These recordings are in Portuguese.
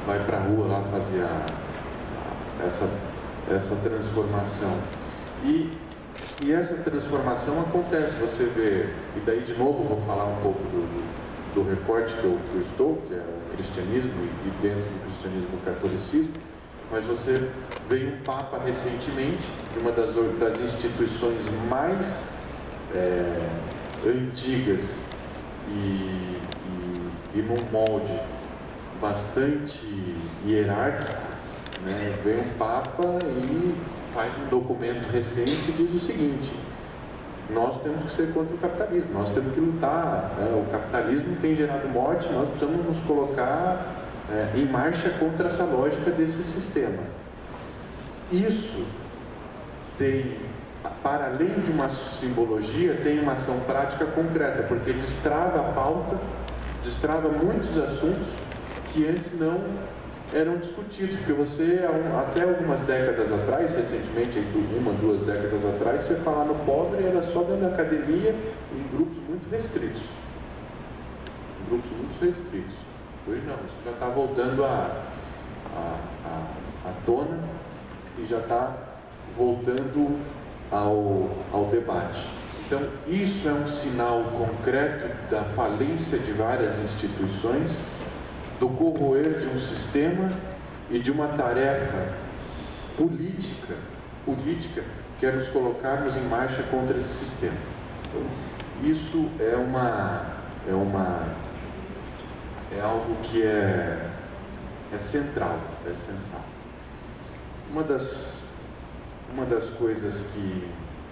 vai para a rua lá fazer essa transformação. E essa transformação acontece, você vê, e daí de novo vou falar um pouco do recorte que eu estou, que é o cristianismo, e dentro do cristianismo o catolicismo, mas você veio um Papa recentemente, de uma das instituições mais antigas e num molde bastante hierárquico, né? Vem um Papa e faz um documento recente que diz o seguinte: nós temos que ser contra o capitalismo, nós temos que lutar, né? O capitalismo tem gerado morte, nós precisamos nos colocar em marcha contra essa lógica desse sistema. Isso tem, para além de uma simbologia, tem uma ação prática concreta, porque destrava a pauta, destrava muitos assuntos que antes não eram discutidos, porque você, até algumas décadas atrás, recentemente, 1, 2 décadas atrás, você falar no pobre era só dentro da academia em grupos muito restritos. Hoje não, isso já está voltando à tona e já está voltando ao debate. Então, isso é um sinal concreto da falência de várias instituições, do corroer de um sistema e de uma tarefa política que é nos colocarmos em marcha contra esse sistema. Então, isso é algo que é central. Uma das coisas que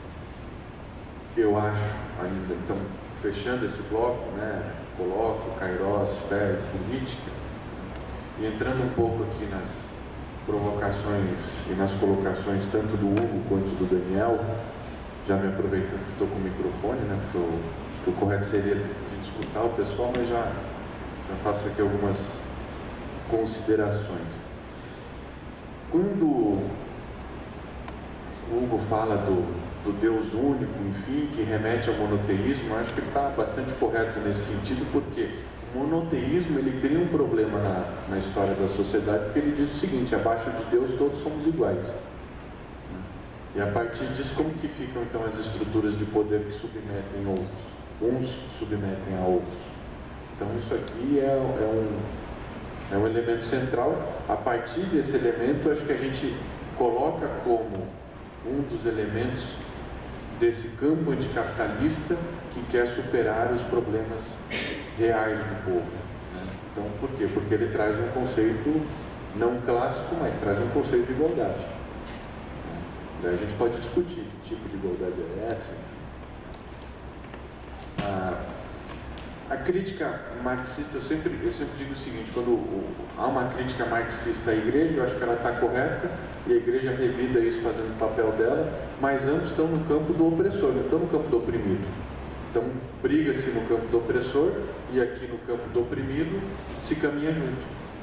eu acho ainda, então, fechando esse bloco, né, coloco, Kairos, fé, política, e entrando um pouco aqui nas provocações e nas colocações tanto do Hugo quanto do Daniel, já me aproveitando que estou com o microfone, né, porque o correto seria de escutar o pessoal, mas já faço aqui algumas considerações. Quando o Hugo fala do Deus único, enfim, que remete ao monoteísmo, acho que ele está bastante correto nesse sentido, porque o monoteísmo ele cria um problema na história da sociedade, porque ele diz o seguinte: abaixo de Deus todos somos iguais. E a partir disso, como que ficam então as estruturas de poder que submetem outros? Uns submetem a outros. Então isso aqui é um elemento central. A partir desse elemento, acho que a gente coloca como um dos elementos desse campo anticapitalista que quer superar os problemas reais do povo, né? Então, por quê? Porque ele traz um conceito não clássico, mas traz um conceito de igualdade. Daí a gente pode discutir que tipo de igualdade é essa. A crítica marxista, eu sempre digo o seguinte: quando há uma crítica marxista à igreja, eu acho que ela está correta, e a igreja revida isso fazendo o papel dela, mas ambos estão no campo do opressor, não estão no campo do oprimido. Então, briga-se no campo do opressor, e aqui no campo do oprimido se caminha junto.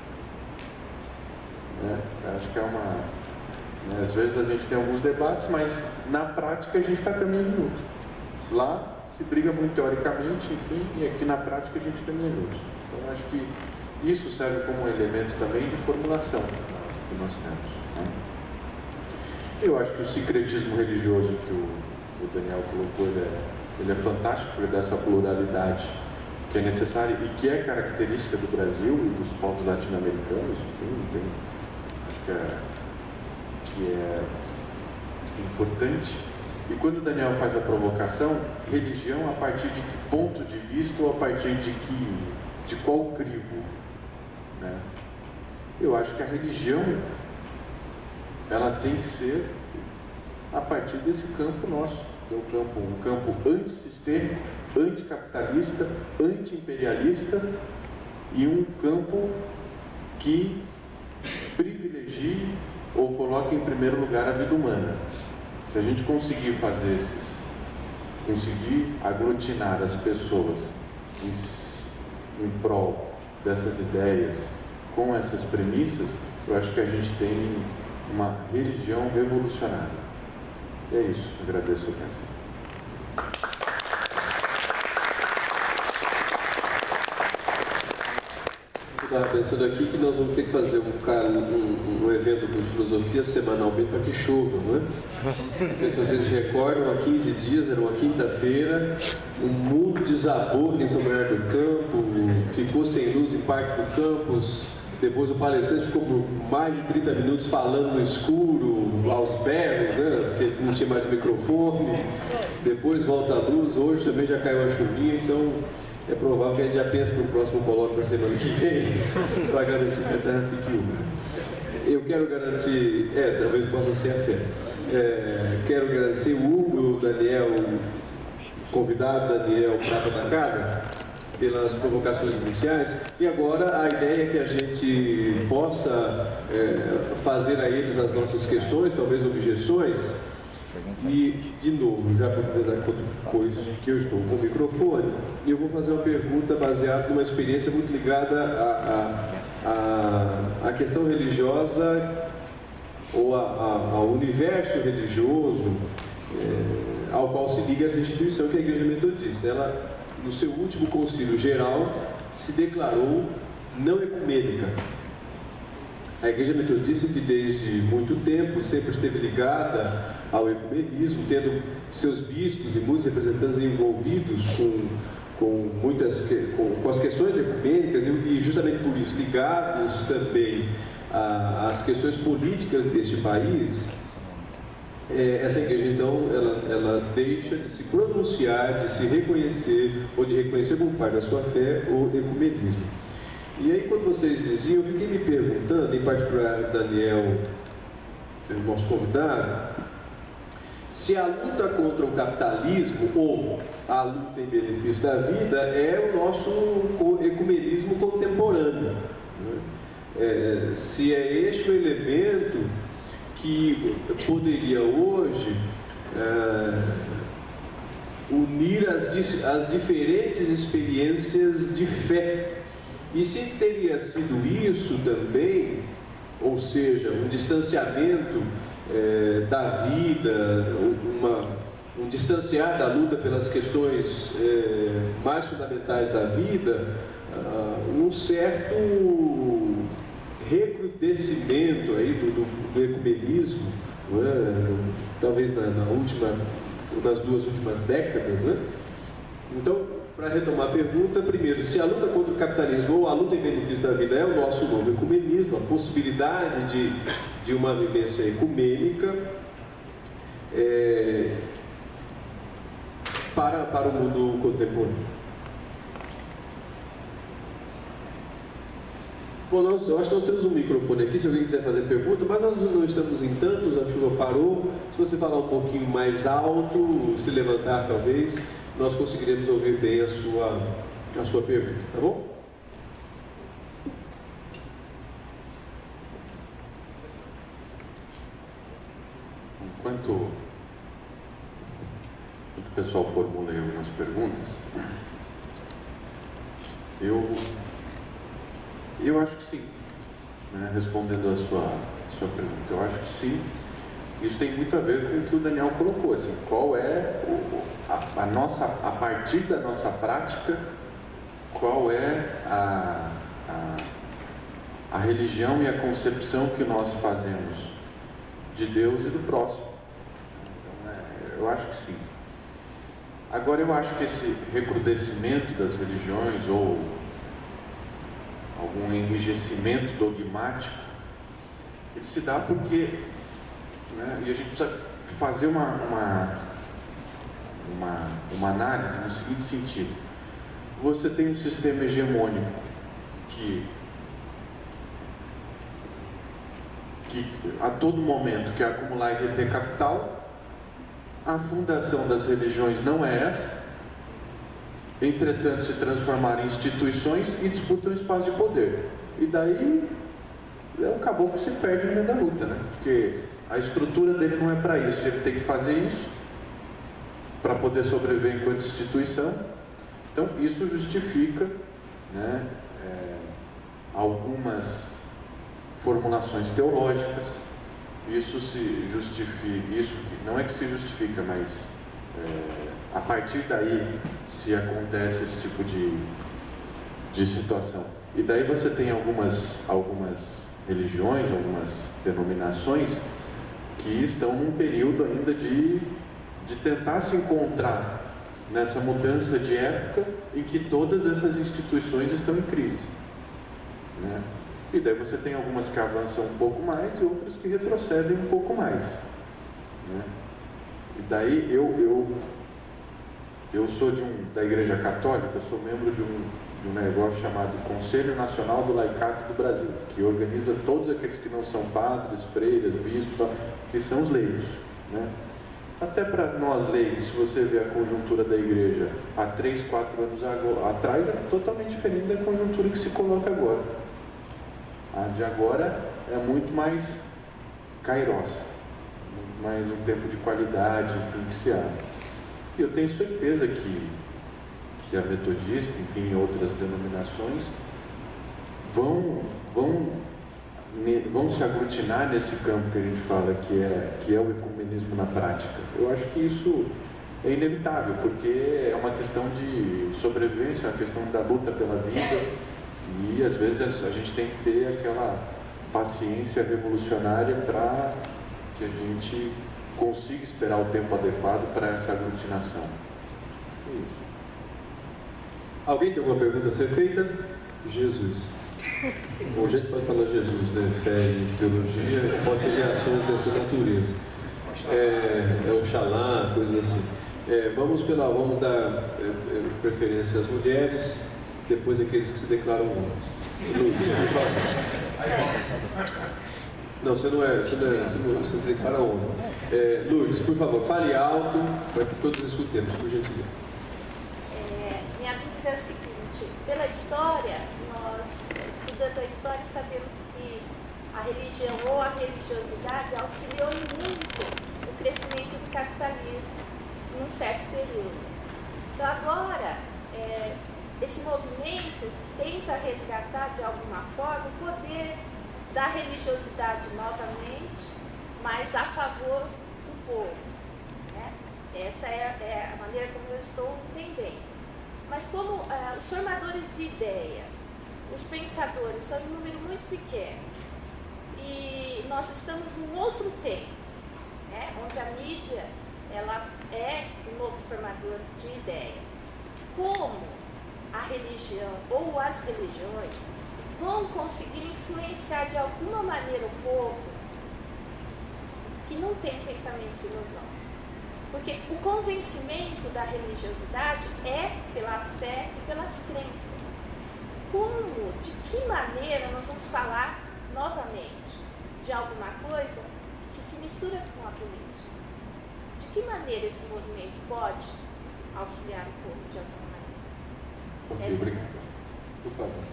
Acho que às vezes a gente tem alguns debates, mas na prática a gente está caminhando junto. Lá se briga muito teoricamente, enfim, e aqui na prática a gente caminha juntos. Então, acho que isso serve como um elemento também de formulação que nós temos, né? Eu acho que o sincretismo religioso que o Daniel colocou, ele é fantástico, porque dá essa pluralidade que é necessária e que é característica do Brasil e dos povos latino-americanos, enfim, acho que é importante. E quando o Daniel faz a provocação, religião a partir de que ponto de vista ou a partir de qual crivo, né? Eu acho que a religião ela tem que ser a partir desse campo nosso, que é um campo antissistêmico, anticapitalista, anti-imperialista, e um campo que privilegie ou coloque em primeiro lugar a vida humana. Se a gente conseguir conseguir aglutinar as pessoas em prol dessas ideias, com essas premissas, eu acho que a gente tem uma religião revolucionária. É isso, agradeço a atenção. Muito estava pensando aqui que nós vamos ter que fazer um evento de filosofia semanalmente para que chova, não é? Não sei se vocês recordam, há 15 dias, era uma quinta-feira, o mundo desabou aqui em São Bernardo do Campo, ficou sem luz em parte do campus, depois o palestrante ficou por mais de 30 minutos falando no escuro, aos berros, né? Porque não tinha mais microfone, depois volta a luz, hoje também já caiu a chuvinha, então é provável que a gente já pense no próximo colóquio para a semana que vem, para garantir que a terra fique úmida. Eu quero garantir, talvez possa ser a fé. Quero agradecer o Hugo, o Daniel, o convidado Daniel Prata da Casa, pelas provocações iniciais. E agora a ideia é que a gente possa fazer a eles as nossas questões, talvez objeções. E, de novo, já para dizer coisa que eu estou com o microfone, eu vou fazer uma pergunta baseada numa experiência muito ligada à questão religiosa ou ao universo religioso ao qual se liga essa instituição que é a Igreja Metodista. Ela, no seu último concílio geral, se declarou não ecumênica. A Igreja Metodista, que desde muito tempo sempre esteve ligada ao ecumenismo, tendo seus bispos e muitos representantes envolvidos com as questões ecumênicas e justamente por isso ligados também às questões políticas deste país, essa igreja então ela deixa de se pronunciar, de se reconhecer ou de reconhecer como parte da sua fé o ecumenismo. E aí, quando vocês diziam, eu fiquei me perguntando, em particular Daniel, nosso convidado, se a luta contra o capitalismo ou a luta em benefício da vida é o nosso ecumenismo contemporâneo, né? Se é este o elemento que poderia hoje unir as diferentes experiências de fé. E se teria sido isso também, ou seja, um distanciamento da vida, um distanciar da luta pelas questões mais fundamentais da vida, um certo recrudescimento aí do ecumenismo, talvez nas 2 últimas décadas, né? Então, para retomar a pergunta, primeiro, se a luta contra o capitalismo ou a luta em benefício da vida é o nosso novo ecumenismo, a possibilidade de uma vivência ecumênica para o mundo contemporâneo. Bom, eu acho que nós temos um microfone aqui, se alguém quiser fazer pergunta, mas nós não estamos em tantos, a chuva parou. Se você falar um pouquinho mais alto, se levantar talvez, nós conseguiremos ouvir bem a sua pergunta, tá bom? Enquanto o pessoal formula aí algumas perguntas, eu acho que sim, né? Respondendo a sua pergunta, eu acho que sim. Isso tem muito a ver com o que o Daniel colocou, assim, qual é a partir da nossa prática, qual é a religião e a concepção que nós fazemos de Deus e do próximo. Então, eu acho que sim. Agora, eu acho que esse recrudescimento das religiões ou algum enrijecimento dogmático, ele se dá porque, né, e a gente precisa fazer uma análise no seguinte sentido: você tem um sistema hegemônico que a todo momento quer acumular e reter capital. A fundação das religiões não é essa, entretanto se transformaram em instituições e disputam espaço de poder, e daí o caboclo se perde no meio da luta, né? Porque a estrutura dele não é para isso, ele tem que fazer isso para poder sobreviver enquanto instituição. Então isso justifica, né, algumas formulações teológicas. Isso se justifica, isso não é que se justifica, mas a partir daí se acontece esse tipo de situação. E daí você tem algumas religiões, algumas denominações que estão num período ainda de tentar se encontrar nessa mudança de época em que todas essas instituições estão em crise, né? E daí você tem algumas que avançam um pouco mais e outras que retrocedem um pouco mais, né? E daí eu sou da Igreja Católica, eu sou membro de um negócio chamado Conselho Nacional do Laicato do Brasil, que organiza todos aqueles que não são padres, freiras, bispos, que são os leigos, né? Até para nós leigos, se você vê a conjuntura da igreja há 3, 4 anos atrás, é totalmente diferente da conjuntura que se coloca agora. A de agora é muito mais kairos, muito mais um tempo de qualidade, enfim, que se abre. E eu tenho certeza que a metodista, enfim, outras denominações vão se aglutinar nesse campo que a gente fala que é o ecumenismo na prática. Eu acho que isso é inevitável, porque é uma questão de sobrevivência, é uma questão da luta pela vida, e às vezes a gente tem que ter aquela paciência revolucionária para que a gente consiga esperar o tempo adequado para essa aglutinação. É isso. Alguém tem alguma pergunta a ser feita? Jesus. Bom, a gente pode falar Jesus, né? Fé e teologia, pode ter ações dessa natureza. É Oxalá, coisas assim. Vamos dar preferência às mulheres, depois aqueles que se declaram homens. Luiz, por favor. Não, você se declara homem. Lourdes, por favor, fale alto, para que todos escutemos, por gentileza. Minha dúvida é a seguinte: pela história, nós, estudando a história, sabemos que a religião ou a religiosidade auxiliou muito no crescimento do capitalismo num certo período. Então, agora, esse movimento tenta resgatar de alguma forma o poder da religiosidade novamente, mas a favor do povo, né? Essa é a maneira como eu estou entendendo. Mas como os formadores de ideia, os pensadores, são em número muito pequeno, e nós estamos num outro tempo, né? Onde a mídia ela é o novo formador de ideias. Como a religião ou as religiões vão conseguir influenciar de alguma maneira o povo que não tem pensamento filosófico? Porque o convencimento da religiosidade é pela fé e pelas crenças. Como, de que maneira nós vamos falar novamente de alguma coisa que se mistura com a política? De que maneira esse movimento pode auxiliar o povo de alguma maneira? Obrigado. Por favor.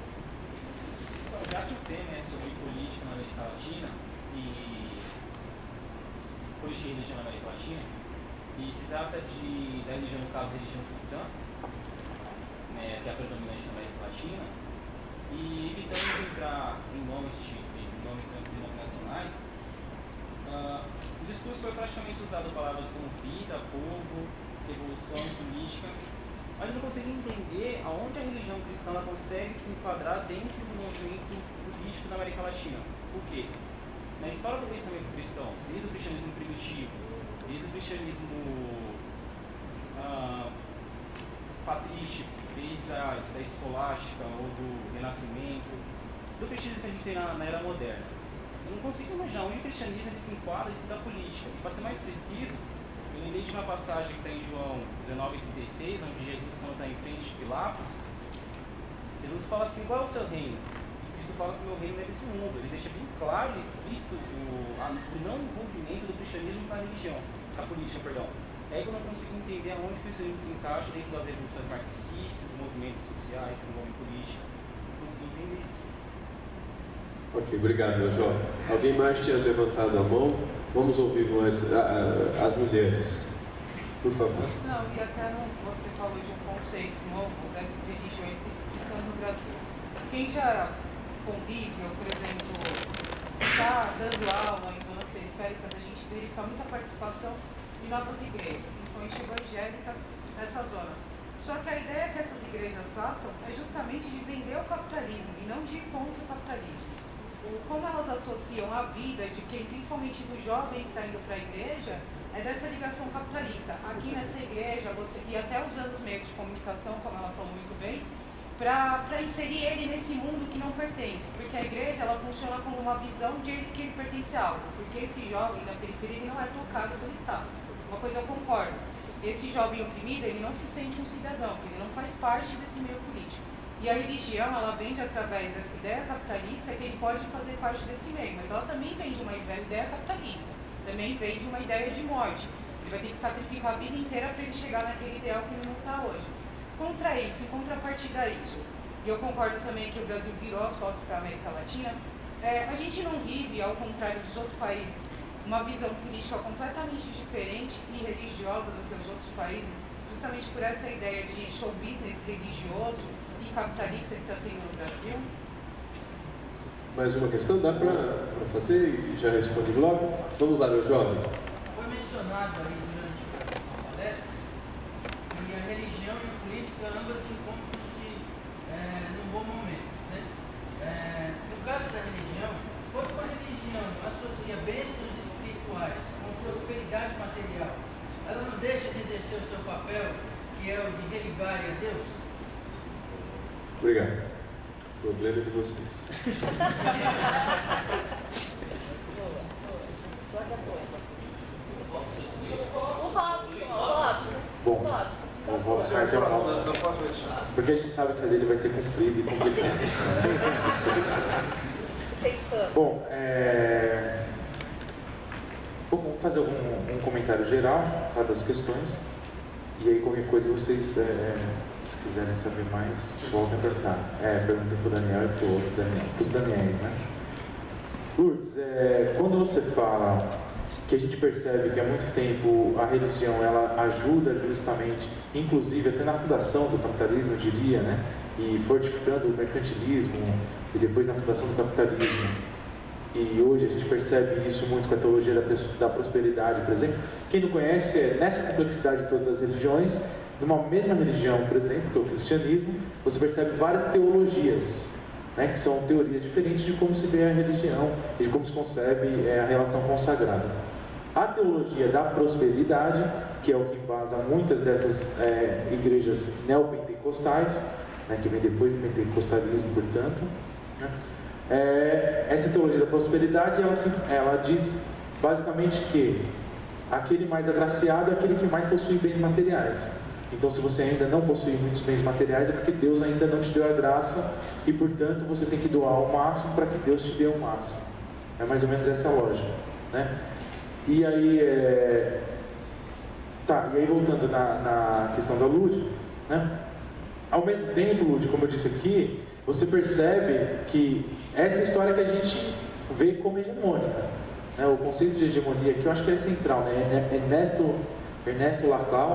Já que o tema é sobre política na América Latina e política e religião na América Latina, e se trata da religião, no caso, a religião cristã, né, que é a predominante na América Latina, e evitando entrar em nomes denominacionais, o discurso foi praticamente usado palavras como vida, povo, revolução, política, mas eu não consigo entender aonde a religião cristã ela consegue se enquadrar dentro do movimento político da América Latina. Por quê? Na história do pensamento cristão, desde o cristianismo primitivo, desde o cristianismo patrístico, desde a escolástica ou do renascimento, do cristianismo que a gente tem na era moderna, eu não consigo imaginar onde o cristianismo ele se enquadra dentro da política. E para ser mais preciso, eu lembrei de uma passagem que está em João 19:36, onde Jesus, quando está em frente de Pilatos, Jesus fala assim: qual é o seu reino? E Cristo fala que o meu reino é desse mundo. Ele deixa bem claro e explícito o não envolvimento do cristianismo com a religião, com a política, perdão. É que eu não consigo entender aonde o cristianismo se encaixa dentro das revoluções marxistas, movimentos sociais, movimento político. Não consigo entender isso. Ok, obrigado, João. Alguém mais tinha levantado a mão? Vamos ouvir mais as mulheres, por favor. Não, e até você falou de um conceito novo dessas religiões que estão no Brasil. Quem já convive, ou por exemplo, está dando aula em zonas periféricas, a gente verifica muita participação de novas igrejas, principalmente evangélicas, nessas zonas. Só que a ideia que essas igrejas passam é justamente de vender o capitalismo e não de ir contra o capitalismo. Como elas associam a vida de quem, principalmente do jovem que está indo para a igreja, é dessa ligação capitalista. Aqui nessa igreja, e até usando os meios de comunicação, como ela falou muito bem, para inserir ele nesse mundo que não pertence. Porque a igreja ela funciona como uma visão de que ele pertence a algo. Porque esse jovem da periferia ele não é tocado pelo Estado. Uma coisa eu concordo. Esse jovem oprimido, ele não se sente um cidadão, ele não faz parte desse meio político. E a religião, ela vende através dessa ideia capitalista que ele pode fazer parte desse meio, mas ela também vende uma ideia capitalista, também vende uma ideia de morte. Ele vai ter que sacrificar a vida inteira para ele chegar naquele ideal que ele não está hoje. Contra isso, em contrapartida a isso, e eu concordo também que o Brasil virou as costas para a América Latina, a gente não vive, ao contrário dos outros países, uma visão política completamente diferente e religiosa do que os outros países, justamente por essa ideia de show business religioso e capitalista que está tendo no Brasil. Mais uma questão? Dá para fazer e já responde logo? Vamos lá, meu jovem. Foi mencionado aí durante a palestra que a religião e a política ambas se encontram-se num bom momento. Né? No caso da religião, quando a religião associa bênçãos espirituais com prosperidade material, ela não deixa de exercer o seu papel, que é o de religar a Deus? Obrigado. O problema é de vocês. O Robson. Bom, eu vou ficar aqui porque a gente sabe que a dele vai ser comprido e complicado. Bom, vou fazer um comentário geral das questões e aí qualquer coisa vocês, se quiserem saber mais, voltem a perguntar. Perguntem para o Daniel e para o outro Daniel, para os Daniels, né? Lourdes, quando você fala que a gente percebe que há muito tempo a religião ela ajuda justamente, inclusive até na fundação do capitalismo, eu diria, né? E fortificando o mercantilismo e depois na fundação do capitalismo. E hoje a gente percebe isso muito com a teologia da prosperidade, por exemplo. Quem não conhece, nessa complexidade de todas as religiões, numa mesma religião, por exemplo, que é o cristianismo, você percebe várias teologias, né, que são teorias diferentes de como se vê a religião e de como se concebe a relação consagrada. A teologia da prosperidade, que é o que embasa muitas dessas igrejas neopentecostais, né, que vem depois do pentecostalismo, portanto, né, essa teologia da prosperidade, ela diz basicamente que aquele mais agraciado é aquele que mais possui bens materiais. Então, se você ainda não possui muitos bens materiais, é porque Deus ainda não te deu a graça e, portanto, você tem que doar o máximo para que Deus te dê o máximo. É mais ou menos essa a lógica, né? E aí, e aí voltando na questão da Lud, né? Ao mesmo tempo, Lud, como eu disse aqui, você percebe que essa história que a gente vê como hegemônica, né? O conceito de hegemonia aqui eu acho que é central, né? Ernesto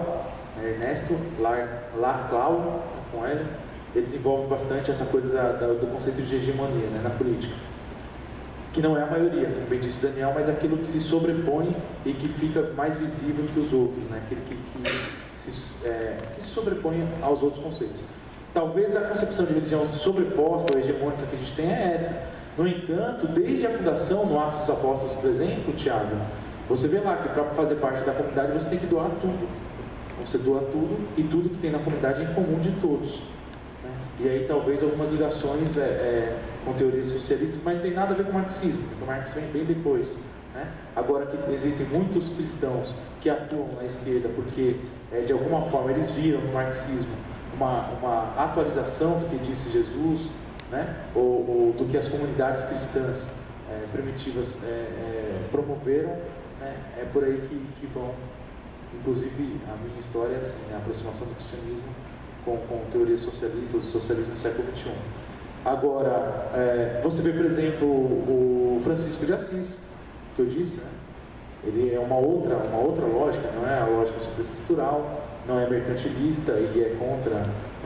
Laclau, com ele desenvolve bastante essa coisa do conceito de hegemonia, né, na política, que não é a maioria, como bem disse Daniel, mas aquilo que se sobrepõe e que fica mais visível que os outros, né? Aquele que se sobrepõe aos outros conceitos. Talvez a concepção de religião sobreposta ou hegemônica que a gente tem é essa. No entanto, desde a fundação, no Atos dos Apóstolos, por exemplo, Tiago, você vê lá que para fazer parte da comunidade você tem que doar tudo. Você doa tudo e tudo que tem na comunidade é em comum de todos, né? E aí talvez algumas ligações com teorias socialistas, mas não tem nada a ver com o marxismo, porque o Marx vem bem depois, né? Agora que existem muitos cristãos que atuam na esquerda porque de alguma forma eles viram no marxismo uma atualização do que disse Jesus, né? ou do que as comunidades cristãs primitivas promoveram, né? É por aí que vão. Inclusive, a minha história é assim, a aproximação do cristianismo com teorias socialistas, do socialismo do século XXI. Agora, você vê, por exemplo, o Francisco de Assis, que eu disse, né? Ele é uma outra lógica, não é a lógica superestrutural, não é mercantilista, ele é contra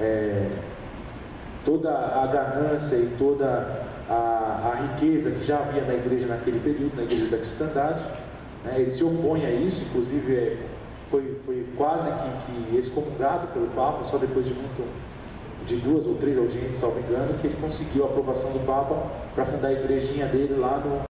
toda a ganância e toda a riqueza que já havia na igreja naquele período, na igreja da cristandade, né? Ele se opõe a isso, inclusive foi quase que excomungado pelo Papa, só depois de 2 ou 3 audiências, salvo engano, que ele conseguiu a aprovação do Papa para fundar a igrejinha dele lá no